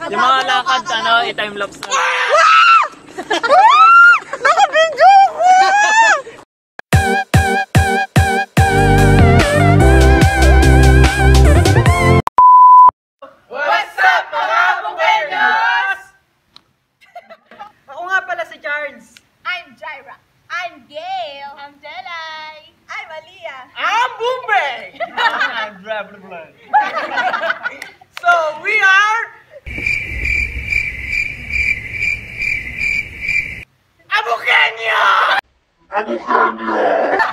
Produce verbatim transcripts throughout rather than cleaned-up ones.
Yung mga lakad, ano, i-timelapse na. Nakabidyo ko! What's up, mga Bukenyos? Ako nga pala si Charles. I'm Jaira. I'm Gail. I'm Jelay. I'm Aliyah. I'm Boombe! I'm blah blah blah. So, we are... Abukenyo! Abukenyo!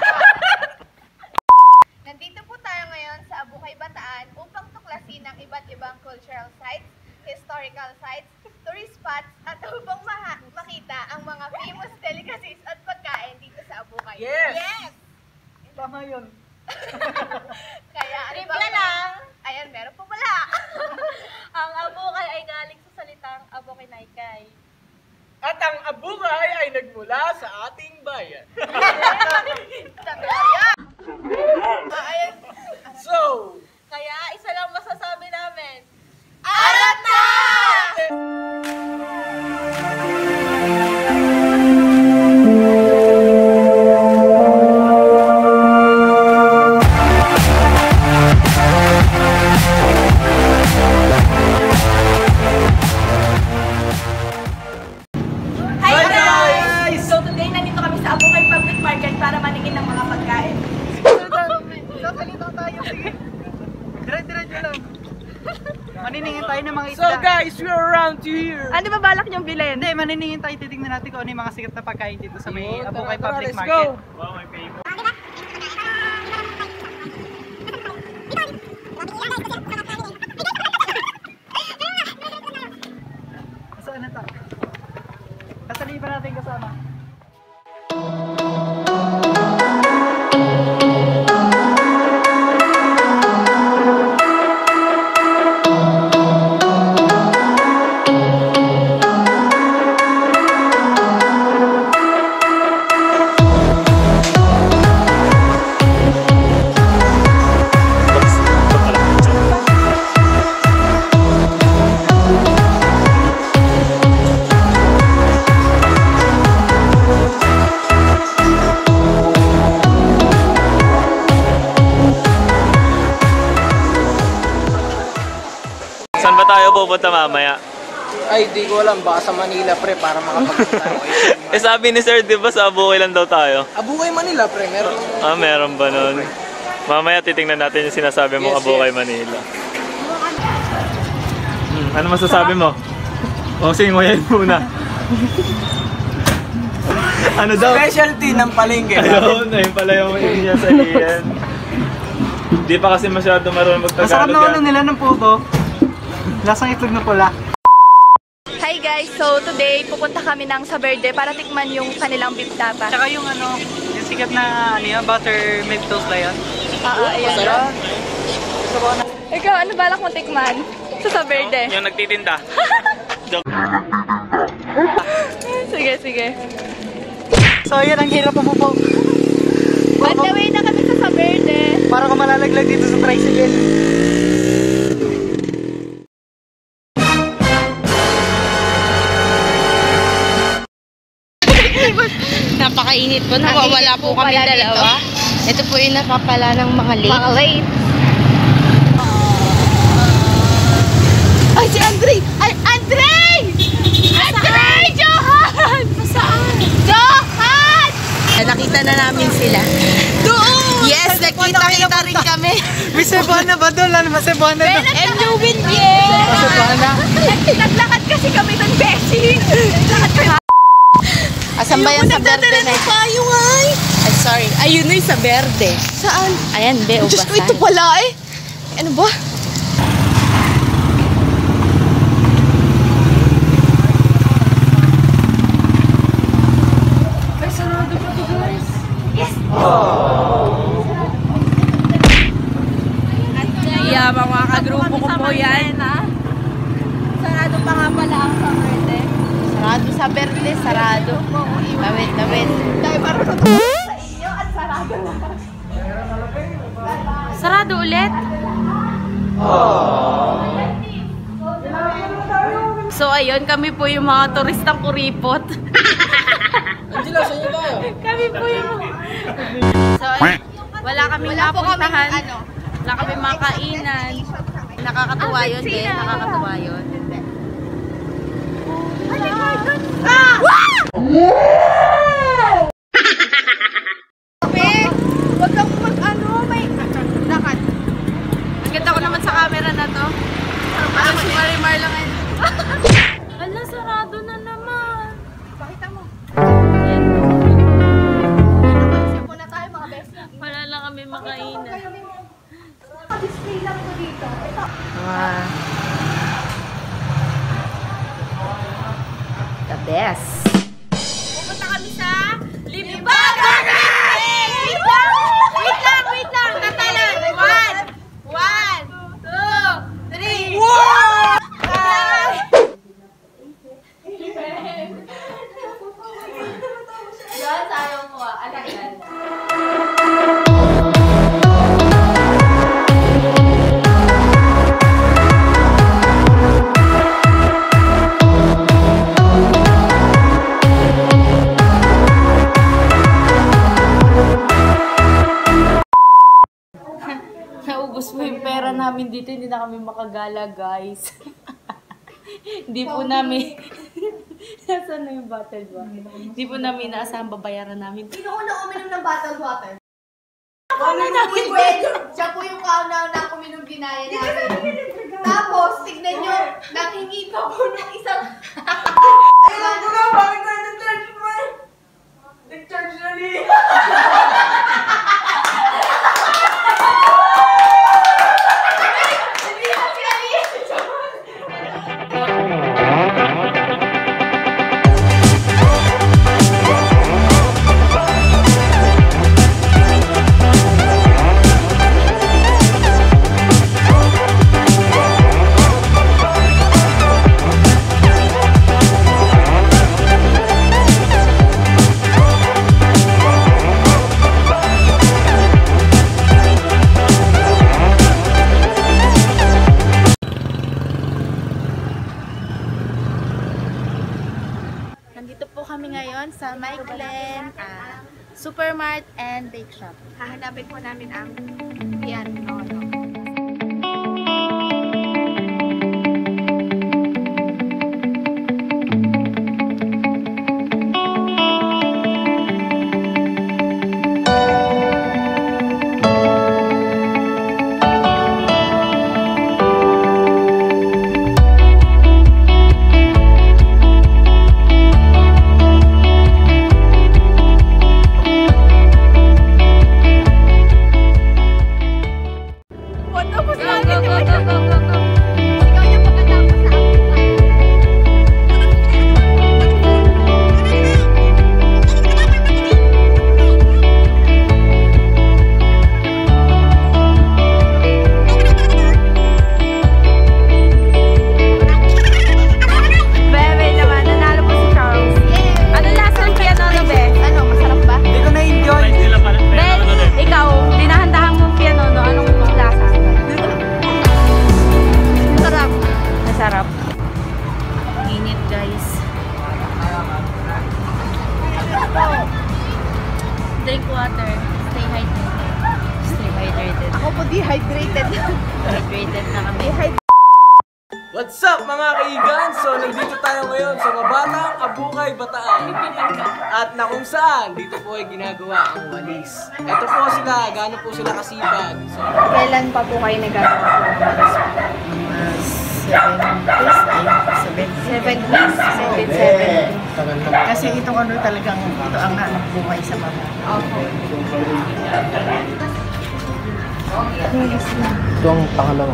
Nandito po tayo ngayon sa Abukay, Bataan upang tuklasin ang iba't ibang cultural sites, historical sites, tourist spots, at upang ma makita ang mga famous delicacies at pagkain dito sa Abukay. Yes! Yes! Tama yun. Kaya ano ba? Trivia lang! Ayan, meron po pala! Ang Abukay ay galing sa salitang Abukinaycay. At ang Abukay ay nagmula sa ating bayan. Ayan. So, Kaya isa lang masasabi namin. Arat na! maniningin tayo ng mga isda. So guys, we're around here. Ano ba balak niyong bilhin? Hindi, maniningin tayo, titignan natin kung ano yung mga sikat na pagkain dito sa may Yun, Abukay tara, tara, Public let's Market. go. Wow, my favorite. Saan na tayo? Kasali pa natin kasama. Saan ba tayo pupunta mamaya? Ay, di ko alam. Baka sa Manila, pre, para makapagpunta tayo. Eh sabi ni Sir, di ba sa Abukay lang daw tayo? Abukay Manila, pre. Meron. Ah, meron ba nun? Mamaya titingnan natin yung sinasabi mo Yes, Abukay, yes. Manila. Hmm, ano masasabi mo? O, sige mo yan muna. Ano daw? Specialty ng palengke. Ayun, ayun pala yung hindi niya sa iyan. Di pa kasi masyado marunong magtagalog Masarap na ulo yan. nila ng puto. Lasang itlog na pula. Hi guys! So today, pupunta kami ng Saberde para tikman yung kanilang beef tapa. Tsaka yung ano, yung sikat na ano yun, butter milk toast ba yun? Oo, ayan. Masarap. Ikaw, ano balak mo tikman? Sa Saberde? Yung nagtitinda. Joke. Sige, sige. So yun, ang hirap po po. On the way na kami sa Saberde. Para ka malalaglag dito sa tricycle. Napakainit po, nawawala po kami dalawa. Ito po yung napapala ng mga late. Mga late. Ay, si Andre! Ay, Andre! Andre! Johan! Saan? Johan! Nakita na namin sila. Doon! Yes, nakita-kita rin kami. May Cebuana ba doon? Ano ba Cebuana doon? And you win, yeah! Cebuana? Naglakad kasi kami ng Beshi. Naglakad kami. Asan ba yan sa Verde na? Tayo ay! Ay, sorry. Ayun na yung sa Verde. Saan? Ayan, be, ubasan. Diyos ko, ito pala eh. Ano ba? Ay, sarado pa to guys. Yes! Yeah, mga kagrupo ko po yan. Sarado pa nga pala ang Saberde. Sarado sa Verde, sarado. Tawid, tawid. Dahil marunong sa inyo at sarado na. Sarado ulit? Aww. So, ayun, kami po yung mga turistang kuripot. Angela, saan niyo tayo? Kami po yung... So, ayun, wala kaming napuntahan. Ano? Wala kaming makainan. Nakakatuwa yun, eh. Nakakatuwa yun. Ah! Huwag kang mag-ano, may... Lakad. Ang ganda ko naman sa camera na to. Parang si Marimar lang yun. Ala, sarado na naman. Pakita mo. Yan. Nakapasip muna tayo mga best. Wala lang kami makainan. Display lang ko dito. Ito. Ah. The best. Pupunta kami sa Libagan! Wait lang! Wait lang! Wait lang! Tatalan! One! One! Two! Three! Wow! Yan, sayang mo ah. Anak yan. Naubos po yung pera namin dito, hindi na kami makagala, guys. Hindi po namin... Nasaan na yung bottled water? Hindi po namin inaasahan babayaran namin. Sino ko na uminom ng bottled water? Ano namin? Siya po yung kauna na uminom ginaya namin. Tapos, tignan nyo, nanghingi pa po ng isang... Ayun ko nga, bakit ka nag-charge mo eh? Nag-charge na niya. Nandito po kami ngayon sa Michaelin uh, Supermart and Bake Shop. Hahanapin po namin ang piano. Drink water. Stay hydrated. Stay hydrated. Ako po dehydrated. Hydrated na kami. What's up mga kaigan? So nandito tayo ngayon sa Mabatang Abukay, Bataan. At na kung saan, dito po ay ginagawa ang walis. Ito po sila, gaano po sila kasipag. So, Kailan pa po kayo nagagawa po ng walis? Seven days, Seven weeks. Seven, seven. Kasi itong ano talagang, ito ang hanap buhay sa mga. Okay. ito ang pangalawa.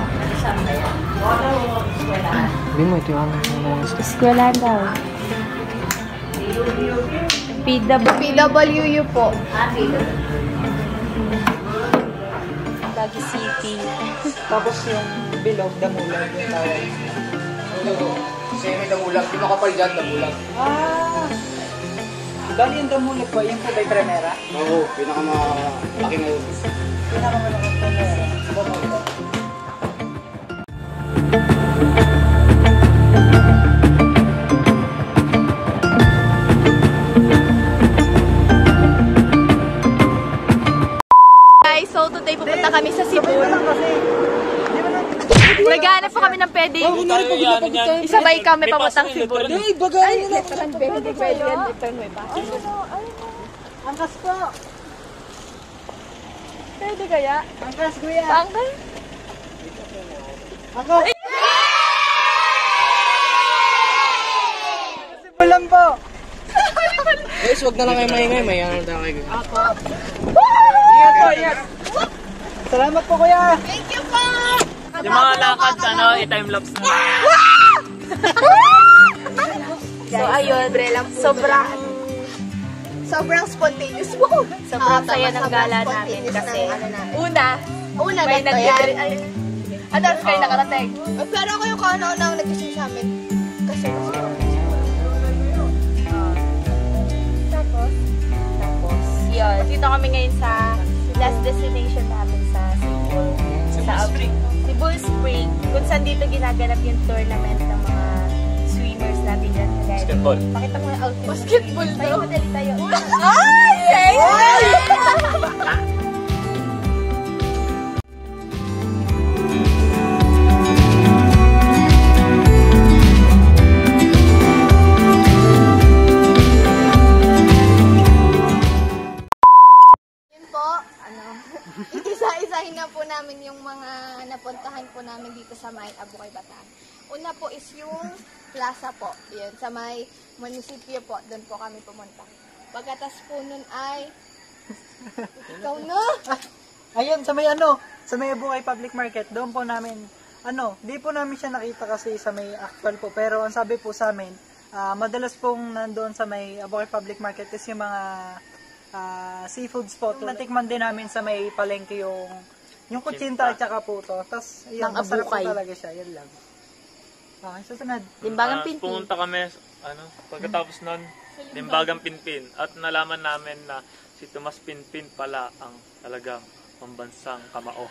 Hindi mo, ito yung ano. Eskwelahan daw. P W. P W U po. Baguio City. Tapos yung bilog, damulag yung tawag. Ano? Semi damulag, di makapal dyan, damulag. Ah! Bali yung damulag po, yan po ba'y Primera? Oo, pinakamalaki na yun. Pinakamalakang Primera. Damulag. kunyari pagod na pagod tayo. Isabay kami papuntang Cebu. Ay, bagayan nyo lang. Hindi pwede yan. Return may pa. Angkas po. Pwede kaya? Angkas, kuya. Pangkal? Angkas. Simulan po. Guys, wag na lang kayo maingay. May ano na kayo. Ingat po, ingat. Salamat po, kuya. Thank you po! Yung mga lakad, ano, i-timelapse na. So, ayun. Sobrang Sobrang spontaneous po. Sobrang saya ng gala namin kasi una, Una, may ganito nag yan. ay, ano, kayo nakarating? Eh, Pero ako yung kaano-ano ang nag-isip sa amin. Kasi kasi Tapos, tapos, yun. Dito kami ngayon sa last destination namin sa Cebu. Sa Spring. Cebu Spring. Kung saan dito ginaganap yung tournament ng mga swimmers natin dyan. Basketball. Pakita mo yung outfit. Basketball daw. Tayo, madali tayo. Ay! yun po, ano, isa-isahin na po namin yung mga napuntahan po namin dito sa may Abukay Bataan. Una po is yung plaza po. Yun, sa may munisipyo po. Doon po kami pumunta. Pagkatas po nun ay... Ikaw na! Ayun, sa may ano, sa may Abukay Public Market, doon po namin, ano, di po namin siya nakita kasi sa may actual po. Pero ang sabi po sa amin, ah, madalas pong nandoon sa may Abukay Public Market is yung mga ah, seafood spot. Natikman din namin sa may palengke yung yung kutsinta at saka puto. Tapos, yun, Ng masarap po Abukay. talaga siya. Yan lang. Okay, susunod. Limbangang Ah, pinti. pumunta kami, ano, pagkatapos nun, Limbagang Pinpin. At nalaman namin na si Tomas Pinpin pala ang talagang pambansang kamao.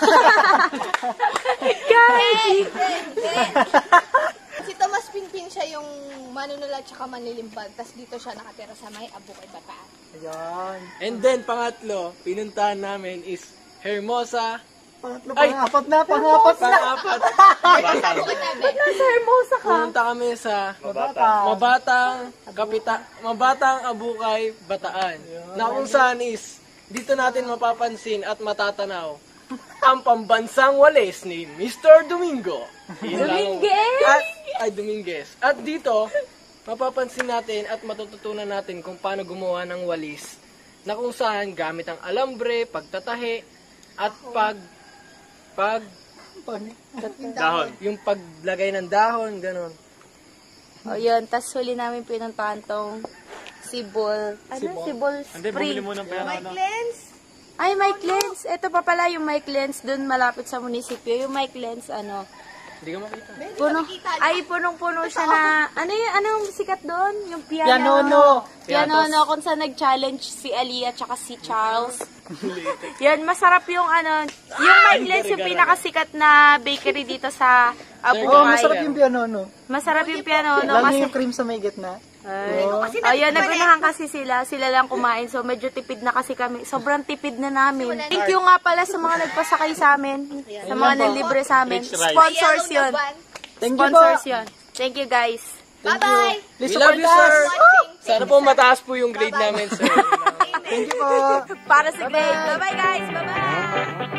Si Tomas Pinpin siya yung manunulat tsaka manlilimbag. Tapos dito siya nakatira sa may Abukay Bataan. Ayan. And then, pangatlo, pinuntahan namin is Hermosa. Pangatlo, Ay! pangapat na, pangapat na. Pangapat. Nasa Hermosa ka. Pumunta kami sa Mabata. Mabatang Kapita Mabatang Abukay Bataan. Na kung saan is dito natin mapapansin at matatanaw ang pambansang walis ni Mister Domingo. Dominguez! At, ay, Dominguez. At dito, mapapansin natin at matututunan natin kung paano gumawa ng walis na kung saan gamit ang alambre, pagtatahi, at pag pag Dahon. yung paglagay ng dahon, ganon. O yun, tas huli namin pinuntahan tong Sibol. Ano? Sibol Hindi, bumili Spring. mo ng pera. Ano? Ay, Mike Lens. Ito pa pala yung Mike Lens dun malapit sa munisipyo. Yung Mike Lens, ano, Hindi ka makita. puno, ay, punong-puno siya na, ano yung, anong sikat doon? Yung piano. Pianono. Pianono, kung saan nag-challenge si Aliyah tsaka si Charles. Yan, masarap yung ano, yung Mike Lens, yung pinakasikat na bakery dito sa Oo, Abukay. masarap yung pianono. Masarap yung pianono Lalo kasi yung cream sa may gitna. Oo. ayun, nagunahan kasi sila. Sila lang kumain. So, medyo tipid na kasi kami. Sobrang tipid na namin. Thank you nga pala sa mga nagpasakay sa amin. Sa mga nanlibre sa amin. Rich rice. Sponsors yun. Thank you po. Sponsors yun. Thank you, guys. Bye-bye! Please We love support you, us. sir. Sana po mataas po yung grade namin, sir. Thank you po. Para sa grade. Bye-bye, guys. Bye-bye.